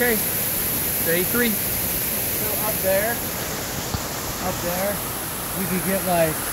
Okay, day 3. So up there, we could get like